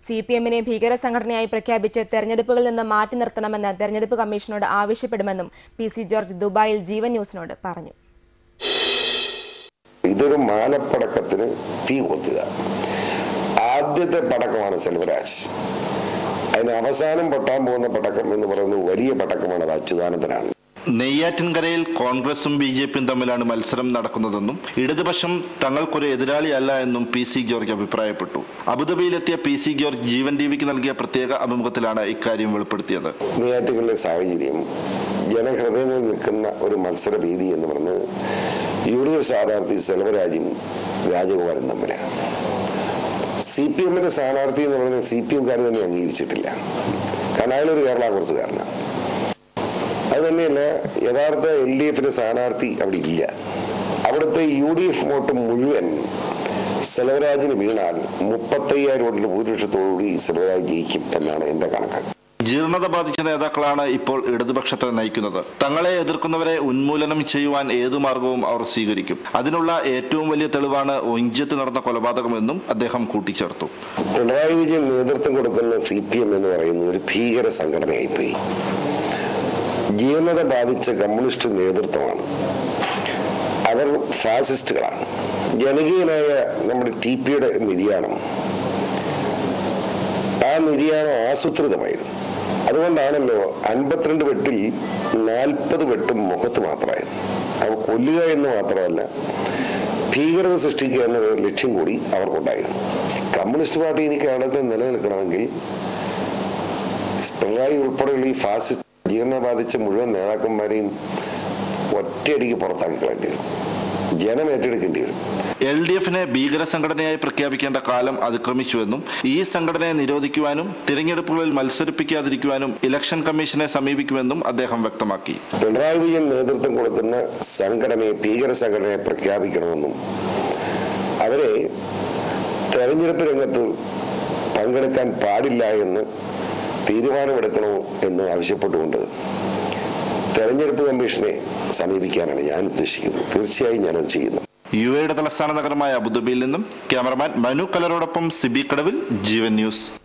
CPM-നെ ഭീകര സംഘടനയായി പ്രഖ്യാപിച്ച് തെരഞ്ഞെടുപ്പുകളിൽ നിന്ന് മാറ്റി നിർത്തണമെന്ന് തെരഞ്ഞെടുപ്പ് കമ്മീഷനോട് ആവശ്യപ്പെടുമെന്നും PC ജോർജ് ദുബായിൽ ജീവൻ ന്യൂസിനോട് പറഞ്ഞു. ഇതൊരു മാനപ്പടക്കത്തിന് തീ കൊളുത്തുക. ആദ്യത്തെ പടക്കമാണ് സെൽവരാജ്. അതിന് അവസാനം പൊട്ടാൻ പോകുന്ന പടക്കം എന്ന് പറയുന്നത് വലിയ പടക്കമാണ്. അത് അച്യുതാനന്ദനാണ്. നെയ്യാറ്റിൻകരയിൽ കോൺഗ്രസും BJPയും തമ്മിലാണ് മത്സരം നടക്കുന്നതെന്നും ഇടതുപക്ഷം തങ്ങൾക്കൊരു എതിരാളിയല്ല എന്നും PC ജോർജ് അഭിപ്രായപ്പെട്ടു. അബുദാബിയിലെത്തിയ PC ജോർജ് ജീവൻ ടിവിക്ക് നൽകിയ പ്രത്യേക അഭിമുഖത്തിലാണ് ഇക്കാര്യം വെളിപ്പെടുത്തിയത്. നെയ്യാറ്റിൻകരയിലെ സാഹചര്യം ജനഹൃദയങ്ങളിൽ നിൽക്കുന്ന ഒരു മത്സര രീതി എന്ന് പറഞ്ഞത് UDF സ്ഥാനാർത്ഥി സെൽവരാജും രാജഗോപാലും തമ്മിലാണ്. CPM-ന്റെ സ്ഥാനാർത്ഥി എന്ന് പറയുന്നത് CPM-കാർ തന്നെ അംഗീകരിച്ചിട്ടില്ല. കാരണം അയാളൊരു കേരള കോൺഗ്രസ്സുകാരനാണ്. അത് തന്നെയല്ല, യഥാർത്ഥ LDF-ന്റെ സ്ഥാനാർത്ഥി അവിടെ ഇല്ല. അവിടുത്തെ UDF വോട്ട് മുഴുവൻ സെൽവരാജിന് വീണാൽ 35,000 വോട്ടിന്റെ ഭൂരിപക്ഷത്തോടുകൂടി സെൽവരാജ് ജയിക്കും എന്നാണ് എന്റെ കണക്ക്. ജീർണത ബാധിച്ച നേതാക്കളാണ് ഇപ്പോൾ ഇടതുപക്ഷത്തെ നയിക്കുന്നത്. തങ്ങളെ എതിർക്കുന്നവരെ ഉന്മൂലനം ചെയ്യുവാൻ ഏതു മാർഗവും അവർ സ്വീകരിക്കും. അതിനുള്ള ഏറ്റവും വലിയ തെളിവാണ് ഒഞ്ചിയത്ത് നടന്ന കൊലപാതകമെന്നും അദ്ദേഹം കൂട്ടിച്ചേർത്തു. പിണറായി വിജയൻ നേതൃത്വം കൊടുക്കുന്ന CPM എന്ന് പറയുന്നത് ഒരു ഭീകര സംഘടനയായിപ്പോയി. ജീർണത ബാധിച്ച കമ്മ്യൂണിസ്റ്റ് നേതൃത്വമാണ്. അവർ ഫാസിസ്റ്റുകളാണ്. ജനകീയനായ നമ്മുടെ TPയുടെ നിര്യാണം, ആ നിര്യാണം ആസൂത്രിതമായിരുന്നു. അതുകൊണ്ടാണല്ലോ 52 വെട്ടിൽ 40 വെട്ടും മുഖത്ത് മാത്രമായിരുന്നു. അവ കൊല്ലുക എന്ന് മാത്രമല്ല, ഭീകരത സൃഷ്ടിക്കുക എന്ന ലക്ഷ്യം കൂടി അവർക്കുണ്ടായിരുന്നു. കമ്മ്യൂണിസ്റ്റ് പാർട്ടി ഇനി കേരളത്തിൽ നിലനിൽക്കണമെങ്കിൽ പിണറായി ഉൾപ്പെടെയുള്ള ഈ ഫാസിസ്റ്റ് ജീർണ ബാധിച്ച മുഴുവൻ നേതാക്കന്മാരെയും ഒറ്റയടിക്ക് പുറത്താക്കി കളയേണ്ടി വരും. ജനം ഏറ്റെടുക്കേണ്ടി വരും. LDF-നെ ഭീകര സംഘടനയായി പ്രഖ്യാപിക്കേണ്ട കാലം അതിക്രമിച്ചുവെന്നും ഈ സംഘടനയെ നിരോധിക്കുവാനും തിരഞ്ഞെടുപ്പുകളിൽ മത്സരിപ്പിക്കാതിരിക്കുവാനും ഇലക്ഷൻ കമ്മീഷനെ സമീപിക്കുമെന്നും അദ്ദേഹം വ്യക്തമാക്കി. പിണറായി വിജയൻ നേതൃത്വം കൊടുക്കുന്ന സംഘടനയെ ഭീകര സംഘടനയെ പ്രഖ്യാപിക്കണമെന്നും അവരെ തെരഞ്ഞെടുപ്പ് രംഗത്ത് പങ്കെടുക്കാൻ പാടില്ല എന്ന് തീരുമാനമെടുക്കണോ എന്ന് ആവശ്യപ്പെട്ടുകൊണ്ട് തെരഞ്ഞെടുപ്പ് കമ്മീഷനെ സമീപിക്കാനാണ് ഞാൻ ഉദ്ദേശിക്കുന്നത്. തീർച്ചയായും ഞാനത് ചെയ്യുന്നു. UAE തലസ്ഥാന നഗരമായ അബുദാബിയിൽ നിന്നും ക്യാമറമാൻ മനു കലറോടൊപ്പം സിബി കടവിൽ, ജീവൻ ന്യൂസ്.